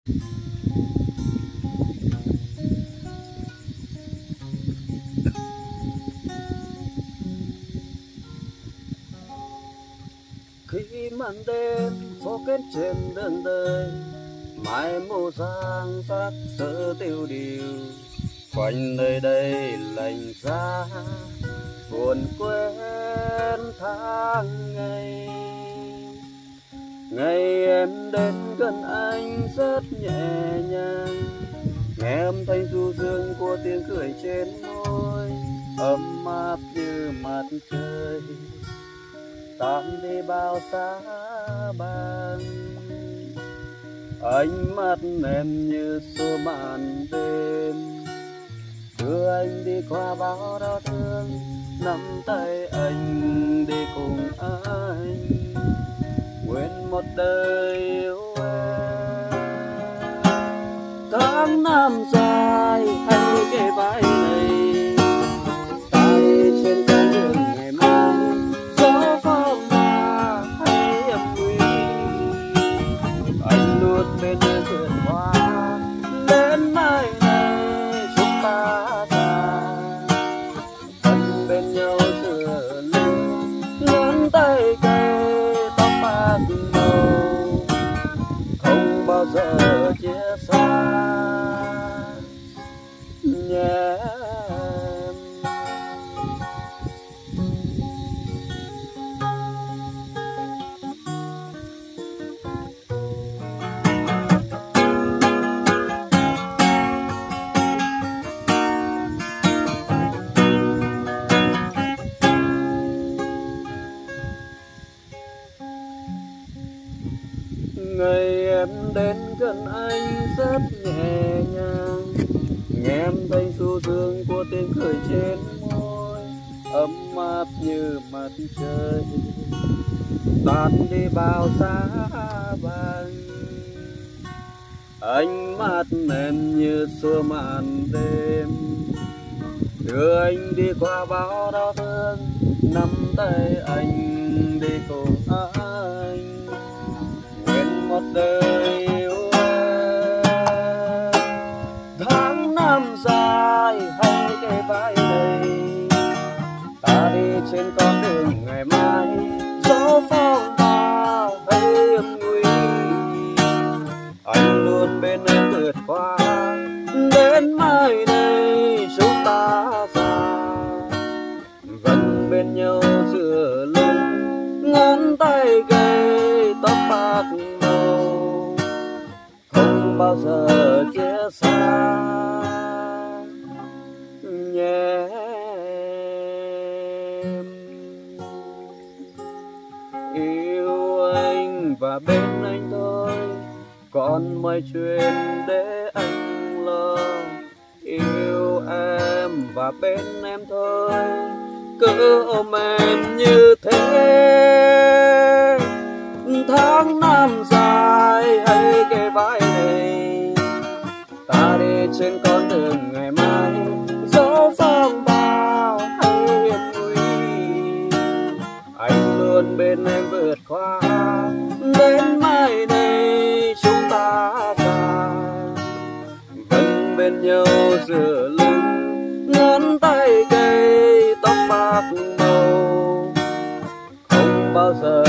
Khi màn đêm phố kết trên đường đời, mãi mù sang sắc sỡ tiêu điều, quanh nơi đây lạnh giá buồn quên tháng ngày. Ngày em đến gần anh rất nhẹ nhàng, nghe âm thanh du dương của tiếng cười trên môi, ấm áp như mặt trời tạm đi bao giá băng. Ánh mắt em như xua màn đêm, đưa anh đi qua bao đau thương, nắm tay anh đi cùng anh, nguyện một đời yêu em. Tháng năm dài hay kề vai này, ta đi trên con đường ngày mai, gió phong ba hay âm nguy, anh luôn bên em vượt qua đến mai này chúng ta già, thân bên nhau tựa lưng, ngón tay kề tóc bạc màu, không bao giờ chia xa nhé. Ngày em đến gần anh rất nhẹ nhàng, nghe âm thanh du dương của tiếng cười trên môi, ấm áp như mặt trời tan đi bao giá băng. Ánh mắt em như xua màn đêm, đưa anh đi qua bao đau thương, nắm tay anh đi cùng anh, một đời yêu em. Tháng năm dài hay kề vai này, ta đi trên con đường ngày mai, gió phong ba hay âm nguy, anh luôn bên em vượt qua đến mai này chúng ta già, vẫn bên nhau giữa lưng, ngón tay gầy tóc bạc màu, không bao giờ chia xa nhé em. Yêu anh và bên anh thôi, còn mọi chuyện để anh lo. Yêu em và bên em thôi, cứ ôm em như thế. Tháng năm dài hay kề vai này, ta đi trên con đường ngày mai, gió phong ba hay âm nguy, anh luôn bên em vượt qua đến mai này chúng ta già, vẫn bên nhau giữa lưng, ngón tay cây tóc bạc màu, không bao giờ